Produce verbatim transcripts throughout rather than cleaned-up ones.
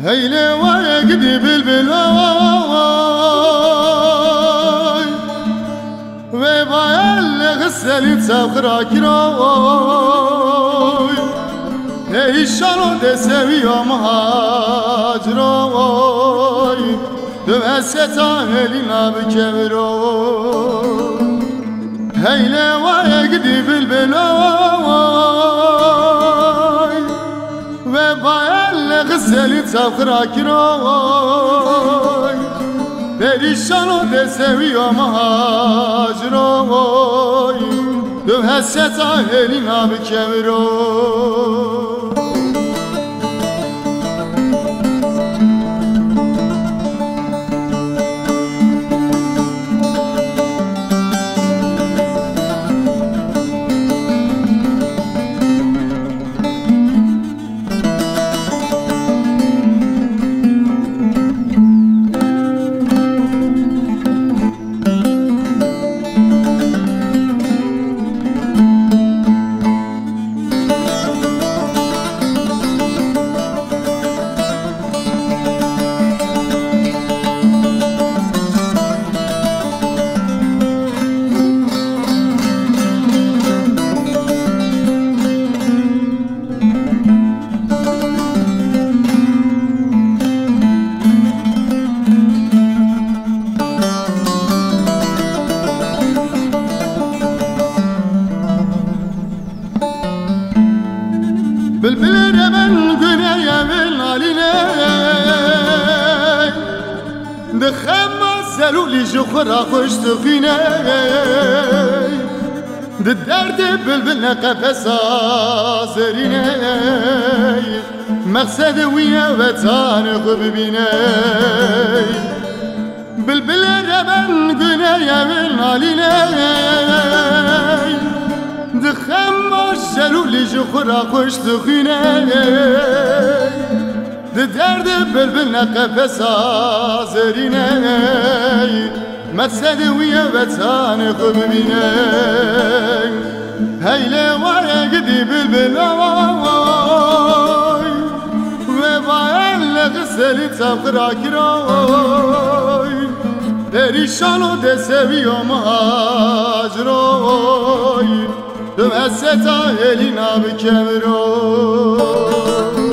هيلي ويقدي بالبلاي ويبايا اللي غسلي تسافر كراي هيشانو دسوي ومهاجراي دمستا هلينا بكبراي هيلي ويقدي بالبلاي ويبايا غسلي تسافر كراي بريشانو دسوي ومهاجراي دمستا هلينا بكبراي بلبل رمن دنيا من علينا دخم سلو لي جخرا خوش تخينا الدرد بلبلنا قفصا سرينا مقصد ويا وطان خببينا بلبل رمن دنيا من علينا دخم الشلو اللي جخرا خوش تخينا درد بلبلنا قفصا زرينا مقصد ويا وطان خببينا هيلي ويقدي بالبلاي وبايا اللي غسلي تسافر كراي بريشانو دسوي ومهاجراي دمستا هلينا بكبراي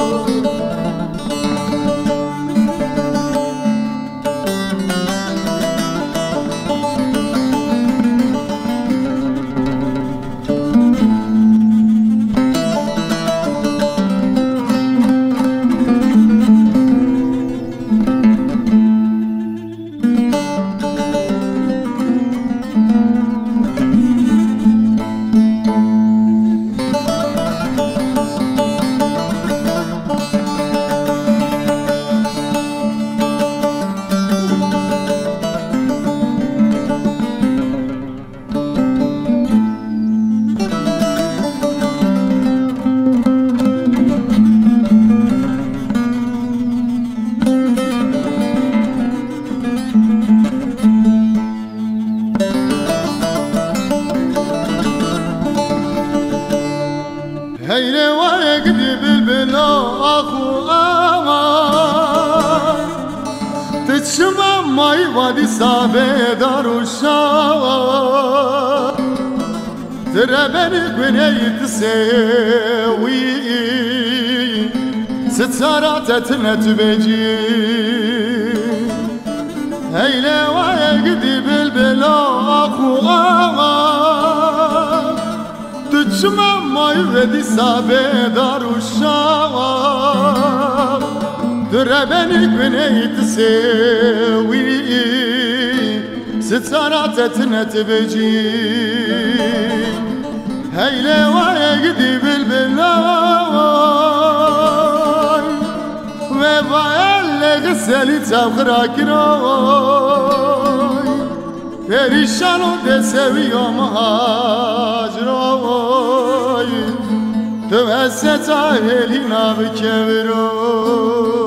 هيلي ويقدي بالبلا أخو أمان تتشمع ماي وادي صابي دار الشاوى تربني بني تسوي ستسارات تنتبجي هيلي ويقدي بالبلا أخو أمان تجمع ماي ودي صابي دار الشاوى دربني بني تسوي ستسارات تنتبجي هيلي ويقدي بالبلاي وبايا اللي غسلي تسافر كراي بريشانو دسوي ومهاجراي دمستا هلينا بكبراي